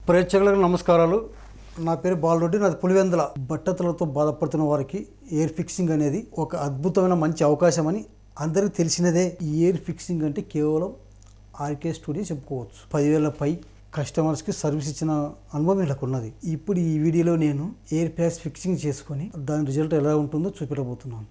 ప్రేక్షకులకు నమస్కారాలు. నా పేరు బాలరెడ్డి, నాది పులివెందుల. బట్టతలతో బాధపడుతున్న వారికి ఎయిర్ ఫిక్సింగ్ అనేది ఒక అద్భుతమైన మంచి అవకాశం అని అందరికీ తెలిసినదే. ఈ ఎయిర్ ఫిక్సింగ్ అంటే కేవలం ఆర్కే స్టూడియో చెప్పుకోవచ్చు. 10,000 పై కస్టమర్స్కి సర్వీస్ ఇచ్చిన అనుభవం వీళ్ళకు ఉన్నది. ఇప్పుడు ఈ వీడియోలో నేను ఎయిర్ ప్యాక్స్ ఫిక్సింగ్ చేసుకొని దాని రిజల్ట్ ఎలా ఉంటుందో చూపించబోతున్నాను.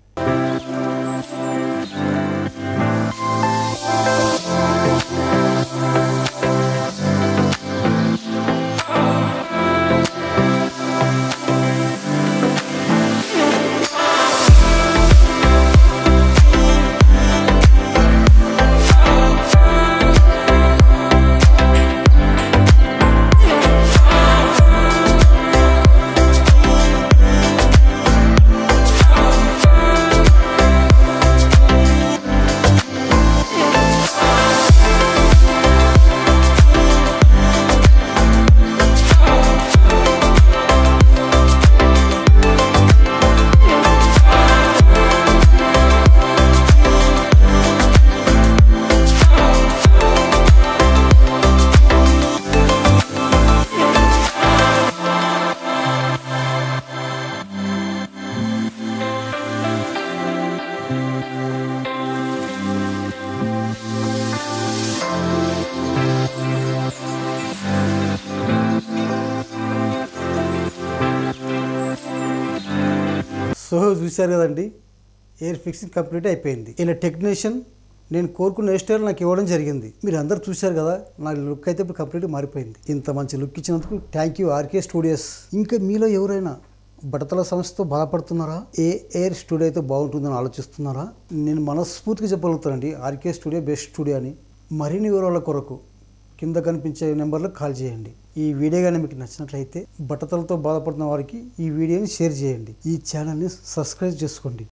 సో చూశారు కదండి, ఎయిర్ ఫిక్సింగ్ కంప్లీట్ అయిపోయింది. ఇలా టెక్నీషియన్ నేను కోరుకున్న హెయిర్ స్టైల్ నాకు ఇవ్వడం జరిగింది. మీరు అందరూ చూశారు కదా, నా లుక్ అయితే ఇప్పుడు కంప్లీట్గా మారిపోయింది. ఇంత మంచి లుక్ ఇచ్చినందుకు థ్యాంక్ యూ ఆర్కే స్టూడియోస్. ఇంకా మీలో ఎవరైనా బట్టతల సమస్యతో బాధపడుతున్నారా? ఏ ఎయిర్ స్టూడియో అయితే బాగుంటుందని ఆలోచిస్తున్నారా? నేను మనస్ఫూర్తిగా చెప్పగలుగుతానండి, ఆర్కే స్టూడియో బెస్ట్ స్టూడియో అని. మరిన్ని వివరాల కొరకు కింద కనిపించే నెంబర్లకు కాల్ చేయండి. ఈ వీడియో కానీ మీకు నచ్చినట్లయితే బట్టతలతో బాధపడుతున్న వారికి ఈ వీడియోని షేర్ చేయండి. ఈ ఛానల్ని సబ్స్క్రైబ్ చేసుకోండి.